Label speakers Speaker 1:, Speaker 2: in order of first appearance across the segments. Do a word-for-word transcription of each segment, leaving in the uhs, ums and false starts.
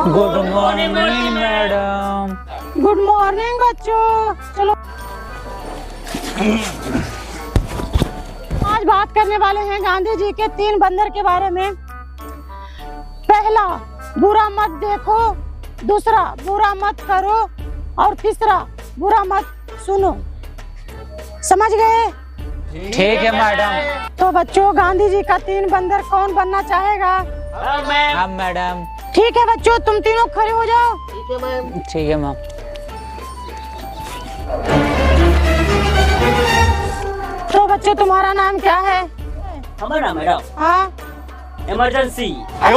Speaker 1: Good morning madam.
Speaker 2: Good morning बच्चों। चलो आज बात करने वाले हैं गांधी जी के तीन बंदर के बारे में। पहला, बुरा मत देखो। दूसरा, बुरा मत करो। और तीसरा, बुरा मत सुनो। समझ गए?
Speaker 1: ठीक है मैडम।
Speaker 2: तो बच्चों, गांधी जी का तीन बंदर कौन बनना चाहेगा?
Speaker 1: हम मैडम।
Speaker 2: ठीक है बच्चों, तुम तीनों खड़े हो जाओ।
Speaker 3: ठीक है मैम।
Speaker 1: ठीक है मैम।
Speaker 2: तो बच्चों, तुम्हारा नाम क्या है?
Speaker 3: हमारा मैडम
Speaker 2: हाँ,
Speaker 3: इमरजेंसी।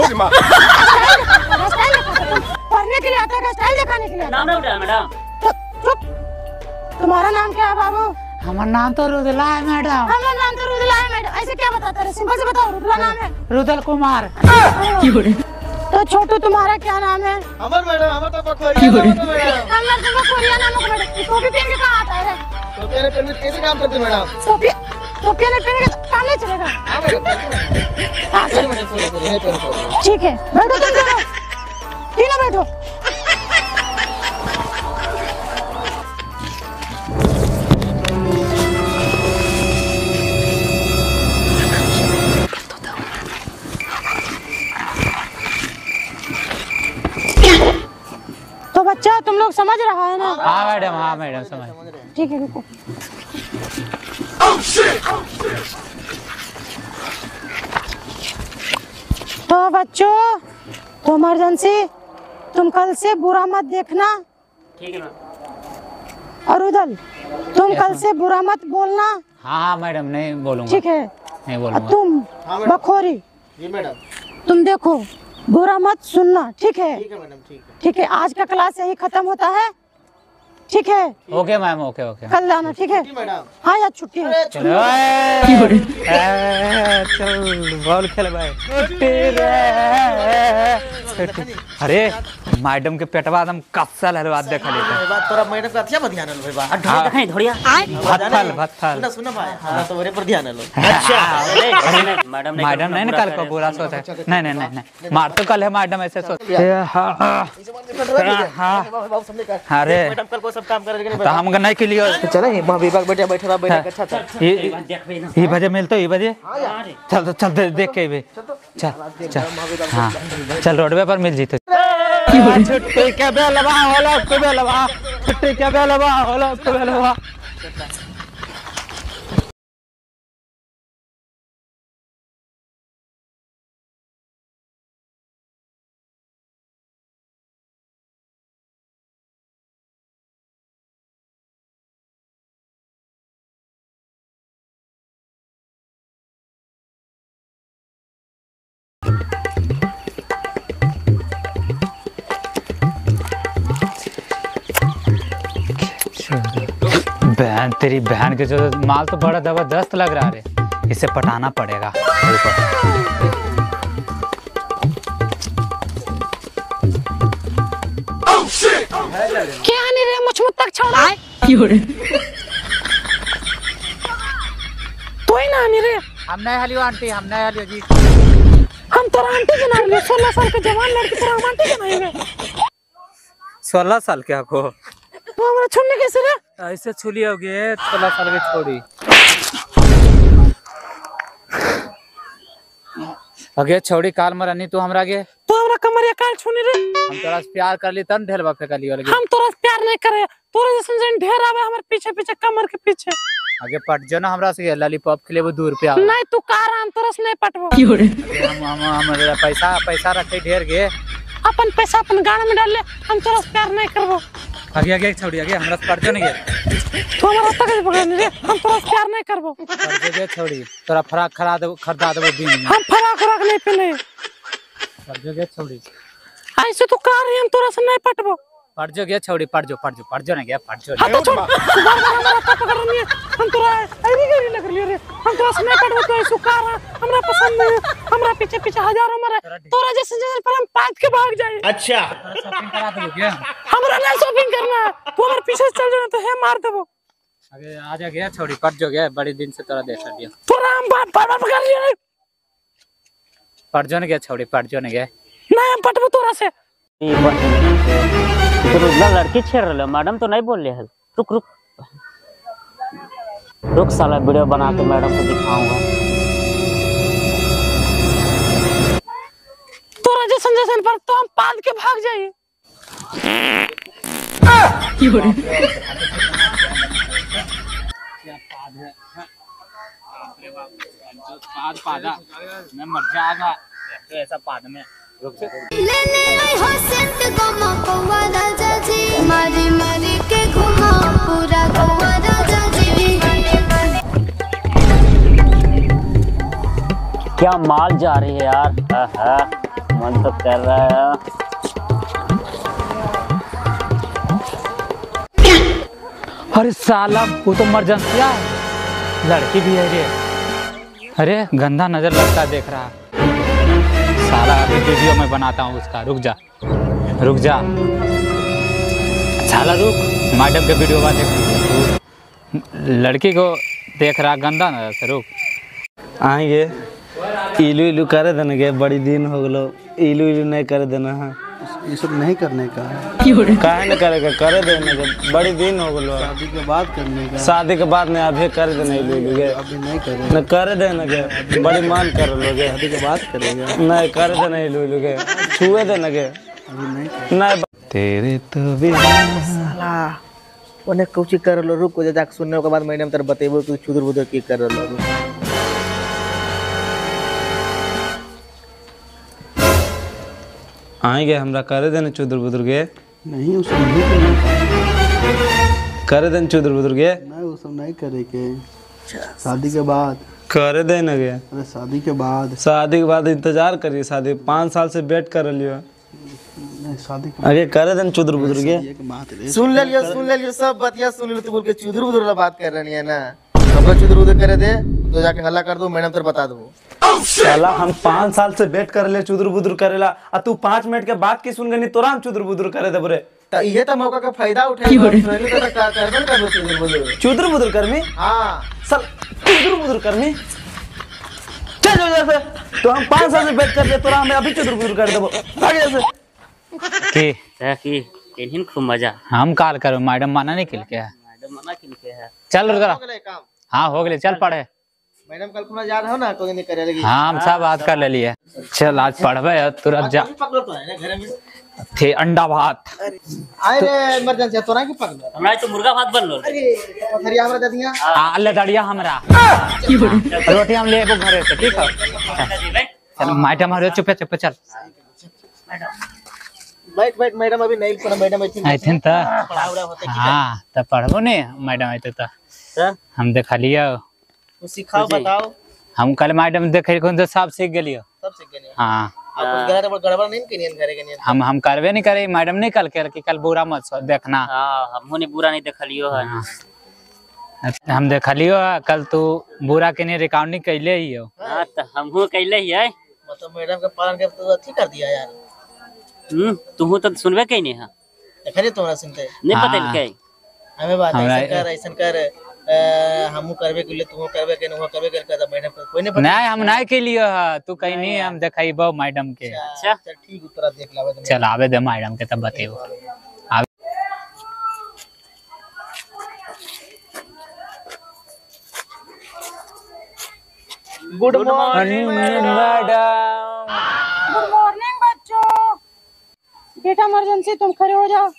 Speaker 2: पढ़ने के लिए आता है, स्टाइल दिखाने के लिए?
Speaker 3: नाम ना बताया मैडम।
Speaker 2: तो चुप। तुम्हारा नाम क्या है बाबू?
Speaker 1: हमारा नाम तो रुदला है मैडम।
Speaker 2: हमारा नाम तो रुदला है मैडम। ऐसे क्या बताते हैं? सिंपल से बताओ, रुदला नाम है।
Speaker 1: रुदल कुमार।
Speaker 2: तो छोटू, तुम्हारा क्या नाम है?
Speaker 4: अमर मैडम। अमर तो बखोरिया नाम है मैडम।
Speaker 2: अमर तो बखोरिया नाम है मैडम। टोपी पहन के कहाँ आता है?
Speaker 4: तो मेरे पेन में कैसे काम करते मैडम?
Speaker 2: टोपी टोपी नहीं पहन के काम नहीं चलेगा।
Speaker 4: हाँ मैडम।
Speaker 2: हाँ,
Speaker 4: चलो मैडम, चलो चलो, यहीं पे रखो।
Speaker 2: ठीक है, बैठो तुम दोनों, तीनों बैठो। तो बच्चा, तुम लोग समझ रहा है ना?
Speaker 1: हाँ मैडम, हाँ मैडम समझ।
Speaker 2: ठीक है, रुको। तो बच्चों, तो इमरजेंसी, तुम कल से बुरा मत देखना।
Speaker 3: ठीक है मैम।
Speaker 2: और उदल, तुम कल से बुरा मत बोलना।
Speaker 1: हाँ हाँ मैडम, नहीं बोलूँगा।
Speaker 2: ठीक है?
Speaker 1: नहीं
Speaker 2: और
Speaker 1: बोलूँगा।
Speaker 2: तुम बखोरी,
Speaker 4: जी मैडम।
Speaker 2: तुम देखो, बुरा मत सुनना। ठीक है?
Speaker 4: ठीक है मैडम, ठीक है।
Speaker 2: ठीक है, आज का क्लास यही खत्म होता है। ठीक है?
Speaker 1: Okay ma'am, okay okay.
Speaker 2: कल आना। ठीक है?
Speaker 4: जी मैडम।
Speaker 2: हाँ, यार छुट्टी है।
Speaker 1: चलो ए, चल बॉल खेल भाई। अरे मैडम के पेटवा एकदम कस्सा लहरवा देखा लेते।
Speaker 4: बात तोरा मैडम का अच्छा ध्यान लो भाई। बात
Speaker 3: ढोलिया दिखाई ढोलिया।
Speaker 1: भत्थल भत्थल।
Speaker 4: सुना सुना भाई। हाँ तो मेरे पर ध्यान लो।
Speaker 3: अच्छा मैडम ने
Speaker 1: मैडम नहीं कल को बुरा सोचा है। नहीं नहीं नहीं नहीं, मार तो कल है मैडम ऐसे सोच। हाँ अरे
Speaker 4: मैडम कल को सब काम करेंगे।
Speaker 1: तो हम नहीं के लिए
Speaker 4: चलो ये वहाँ विभाग बैठे बैठे रहा बैठे अच्छा था।
Speaker 1: ये
Speaker 3: देख भाई ना।
Speaker 1: ये बजे मिलते ये बजे। चल तो चल दे- देख के भी चल चल। हाँ चल, रोडवे पर मिल जीते। छुट्टी के बेलवा होला के बेलवा, छुट्टी के बेलवा होला के बेलवा। बहन तेरी बहन के जो माल तो बड़ा जबरदस्त लग रहा है। इसे पटाना पड़ेगा।
Speaker 2: क्या नहीं रे, मुझ तक छोड़ा। तो ही ना नहीं रे।
Speaker 1: हम नहीं हलियो आंटी, हम नहीं हलियो जी।
Speaker 2: हम तो आंटी के नाम ले, सोलह साल के जवान लड़की तरह हम आंटी के नाम में।
Speaker 1: सोलह साल क्या को
Speaker 2: तो हमारा छोड़ने कैसे रे?
Speaker 1: ऐसे छुली होगी सोलह साल की छोड़ी। अगे छोड़ी काल मरनी तू हमरा गे।
Speaker 2: तो हमारा कमरिया काल छूनी रे।
Speaker 1: हम तोरा से प्यार कर ली तन ढेलवा फेंकली वाले।
Speaker 2: हम तोरा से प्यार नहीं करे, तोरे जैसे जन ढेर आवे हमारे पीछे पीछे कमर के पीछे।
Speaker 1: आगे पट जो ना हमरा से लॉलीपॉप के लिए वो दो रुपया।
Speaker 2: नहीं तू कार हम तोरा से नहीं पटबो।
Speaker 1: हम हम हम पैसा पैसा रखे ढेर गे।
Speaker 2: अपन पैसा अपन गाड़ी में डाल ले, हम तोरा से प्यार नहीं करबो।
Speaker 1: आगे आगे छोड़ी आगे हमरा से पट जो नहीं गे।
Speaker 2: तू हमारा तक पकड़नी रे, हम तोरा से प्यार नहीं करबो।
Speaker 1: पट जो छोड़ी तोरा फराक खरा दे खरीदा देबो दिन में।
Speaker 2: हम फराक फराक नहीं पहने।
Speaker 1: पट जो छोड़ी
Speaker 2: ऐसे तू कार हम तोरा से नहीं पटबो।
Speaker 1: पट जो गे छोड़ी पट जो पट जो पट जो नहीं गया पट जो।
Speaker 2: हां तो छोड़, तू बार बार हमारा तक पकड़नी है। हम तोरा ऐनी गरी लग रही रे, हम तोरा से नहीं पटबो। तो ऐसे कार हमरा पसंद नहीं, हमरा पीछे पीछे हजारों मरे, तोरा जैसे जैसे पर हम पाद के भाग जाए।
Speaker 4: अच्छा
Speaker 1: शॉपिंग करा देबो क्या?
Speaker 2: हमरा नहीं शॉपिंग करना, तू हमारे पीछे चल जाना तो है मार देबो।
Speaker 1: अगे आ जा गया छोड़ी पट जो गया बड़ी दिन से तोरा देख लिया।
Speaker 2: तोरा हम बार बार पकड़ लिया।
Speaker 1: पट जो नहीं गया छोड़ी पट जो नहीं गया।
Speaker 2: नहीं हम पटबो तोरा से।
Speaker 3: ये बहन तो रुकला लड़की छेड़ रहे मैडम तो नहीं बोल रहे है। रुक रुक रुक साला वीडियो बना के मैडम को दिखाऊंगा।
Speaker 2: तोरा जैसन जैसन पर तो हम पाद के भाग जाइए।
Speaker 1: पाद पादा मैं मर जाएगा तो ऐसा पाद में रुक से
Speaker 5: ले ले आई हो सेंट गमा कौवा राजा जी मारी मारी के घुमा पूरा कौवा राजा जी।
Speaker 3: क्या माल जा रही है यार। आहा, मन तो कर रहा है।
Speaker 1: अरे साला वो तो इमरजेंसी है लड़की भी है रे। अरे गंदा नजर लगता देख रहा साला। अभी वीडियो में बनाता हूँ उसका। रुक जा रुक जा साला रुक। मैडम के वीडियो का देख लड़की को देख रहा गंदा नजर से। रुक
Speaker 6: आएंगे इलू इलू करे देने के बड़ी दिन हो गलो। इलू इलू नहीं करे देना है।
Speaker 7: ये सब नहीं करने का है।
Speaker 6: काहे न करेगा करे देने के बड़ी दिन हो गलो।
Speaker 7: शादी के बाद करने का।
Speaker 6: शादी के बाद नहीं अभी कर देना इलू इलू के।
Speaker 7: अभी नहीं करेगा।
Speaker 6: न करे देने के बड़ी मान कर लोगे।
Speaker 7: शादी के बाद करेगा।
Speaker 6: नहीं करे देना इलू इलू के छुए देने के
Speaker 7: अभी नहीं करेगा।
Speaker 6: नहीं तेरे तो बिना
Speaker 4: साला ओने कुछ कर लो। रुक जा जाके सुनने के बाद मैडम तेरे बतेबो तू चुदर बुदर की कर लो।
Speaker 6: आएंगे हमरा करे देने चुदर बुदर के।
Speaker 7: नहीं वो सब नहीं करने का।
Speaker 6: करे देने चुदर बुदर के।
Speaker 7: नहीं वो सब नहीं करेंगे। शादी के बाद
Speaker 6: करे देने के।
Speaker 7: अरे शादी के बाद
Speaker 6: शादी के बाद इंतजार करिए। शादी पाँच साल से वेट कर लियो।
Speaker 7: नहीं शादी के
Speaker 6: आगे करे देने चुदर बुदर के।
Speaker 7: एक बात है।
Speaker 4: सुन ले लियो सुन ले लियो सब बतिया सुन लियो। तू बोल के चुदर बुदर वाला बात कर रही है ना। अब चुदर बुदर करे दे तो जाके हल्ला कर दो मैडम तेरे बता दो।
Speaker 6: साला हम पाँच साल से वेट कर ले चुदर बुदर करेला आ तू पाँच मिनट के बाद की सुन गनी तोरा हम चुदर बुदर करे दे बरे।
Speaker 4: तो ये तो मौका का फायदा उठाई पहले तो का करबन कर दो चुदर बुदर।
Speaker 6: चुदर बुदर करमी
Speaker 4: हां
Speaker 6: साल चुदर बुदर करमी चल जो जैसे तो हम पाँच साल से वेट कर ले तोरा हम अभी चुदर बुदर कर देबो भाग जैसे
Speaker 3: की है की इन्हीं खूब मजा।
Speaker 1: हम काल करो मैडम माना नहीं किल के है।
Speaker 3: मैडम मना किन के है।
Speaker 1: चल रुक
Speaker 4: हो गए काम।
Speaker 1: हाँ हो गए चल पढ़े।
Speaker 4: मैडम कल खुना जा रहा हो ना कोई नहीं करे लगी।
Speaker 1: हाँ हम सब आज कर ले लिए। चल आज पढ़वे तुरंत जा।
Speaker 4: पकड़ो तो है ना घर में
Speaker 1: थे अंडा भात।
Speaker 4: आए रे इमरजेंसी तोरा की पकड़।
Speaker 3: हमरा तो मुर्गा भात बन लो।
Speaker 4: अरे पथरिया हमरा दे दिया।
Speaker 1: आ ले दड़िया हमरा रोटी हम ले घरे से। ठीक है चल मैडम हरे चुप चुप चल।
Speaker 4: बैठ बैठ मैडम अभी नहीं पढ़ा। मैडम आई
Speaker 1: आई थिंक त
Speaker 4: पढ़ा उड़ा होते की
Speaker 1: हाँ तब पढ़बो नहीं मैडम आते तो हम देखा लिया।
Speaker 4: कुछ सिखाओ बताओ।
Speaker 1: हम कल मैडम देखे कौन तो सब सीख गलियो।
Speaker 4: सब सीख गए।
Speaker 1: हाँ
Speaker 4: आप कुछ गलत और गड़बड़ नहीं करिए घरे के नहीं।
Speaker 1: हम हम करवे नहीं करे। मैडम नहीं कल के कि कल बुरा मत सोच देखना।
Speaker 3: हां हमहु ने बुरा नहीं देखलियो है।
Speaker 1: हम देखलियो कल तू बुरा के नहीं रिकॉर्डिंग कैले ही हो।
Speaker 3: हां तो हमहु कैले ही है।
Speaker 4: मतलब मैडम के पालन के तो अच्छी कर दिया यार।
Speaker 3: हम्म तू तो सुनबे कहीं नहीं है।
Speaker 4: देखले तोरा सुनते
Speaker 3: नहीं पता के
Speaker 4: हमें बात ऐसा कर ऐसा कर हमहु करबे के लिए तू करबे के न करबे कर का मैडम को कोई नहीं।
Speaker 1: नहीं हम नहीं के लिए तू कहीं नहीं हम देखाइबो मैडम के।
Speaker 3: अच्छा
Speaker 4: चल ठीक उत्तरा देख लावे।
Speaker 1: चल आवे दे मैडम के तब बतेबो।
Speaker 4: Good morning
Speaker 1: madam.
Speaker 2: Good morning बच्चों। बेटा इमरजेंसी तुम खड़े हो जाओ।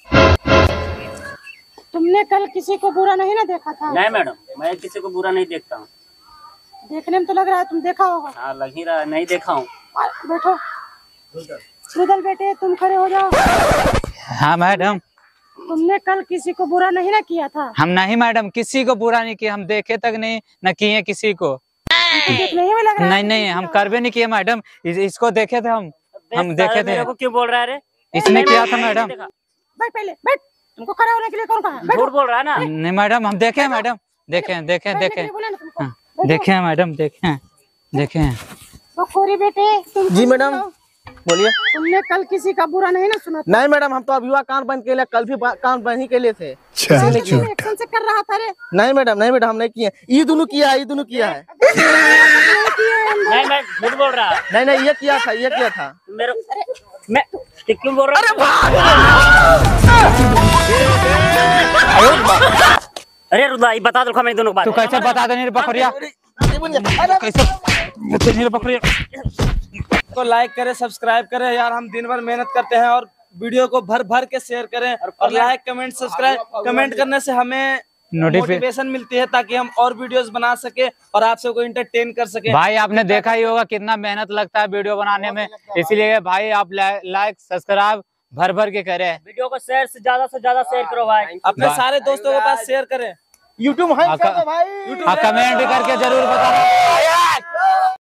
Speaker 2: तुमने कल किसी को बुरा नहीं ना देखा था।
Speaker 3: नहीं मैडम मैं किसी को बुरा नहीं देखता हूँ।
Speaker 2: देखने में तो लग रहा है तुम देखा होगा।
Speaker 3: हाँ लग ही रहा नहीं देखा हूँ।
Speaker 2: बैठो रुदल बेटे तुम खड़े हो जाओ।
Speaker 1: हाँ मैडम
Speaker 2: तुमने कल किसी को बुरा नहीं ना किया था।
Speaker 1: हम नहीं मैडम किसी को बुरा नहीं किया। हम देखे तक नहीं न किए किसी को।
Speaker 2: देखने में लग रहा है।
Speaker 1: नहीं नहीं हम करवे नहीं किए मैडम। इस, इसको देखे थे हम हम देखे थे।
Speaker 3: मेरे को क्यों बोल रहा है रे।
Speaker 1: इसने किया था मैडम।
Speaker 2: बैठ पहले बैठ। तुमको खड़ा होने के लिए कौन कहा।
Speaker 3: झूठ बोल रहा है ना।
Speaker 1: नहीं मैडम हम देखे मैडम देखे देखे देखे देखे मैडम देखे देखे।
Speaker 2: तो खोरी बेटे तुम
Speaker 4: जी मैडम बोलिए।
Speaker 2: तुमने कल किसी का बुरा नहीं ना सुना था।
Speaker 4: नहीं मैडम हम तो अभी हुआ कान बंद के लिए कल भी कान बंद ही के लिए थे।
Speaker 2: एक्शन से कर रहा था रे।
Speaker 4: नहीं मैडम नहीं मैडम हम नहीं किए। ये दोनों किया है ये दोनों किया है।
Speaker 3: नहीं मैं झूठ बोल रहा है।
Speaker 4: नहीं नहीं ये किया था ये किया था।
Speaker 3: मेरे मैं तो क्यों बोल रहा? अरे रुदाई बता दो मैं दोनों को
Speaker 1: तू
Speaker 3: बात।
Speaker 1: कैसे बता दे नहीं बकरिया कैसे नहीं बकरिया
Speaker 6: तो लाइक करें, सब्सक्राइब करें यार, हम दिन भर मेहनत करते हैं और वीडियो को भर भर के शेयर करें और लाइक कमेंट सब्सक्राइब कमेंट करने से हमें मोटिवेशन मिलती है ताकि हम और वीडियोस बना सके और आप सबको एंटरटेन कर सके।
Speaker 1: भाई आपने देखा ही होगा कितना मेहनत लगता है वीडियो बनाने में, इसलिए भाई आप लाइक सब्सक्राइब भर भर के करें,
Speaker 3: वीडियो को शेयर से ज्यादा से ज्यादा शेयर करो भाई,
Speaker 6: अपने सारे दोस्तों के पास शेयर करें। यूट्यूब
Speaker 1: कमेंट करके जरूर बताना।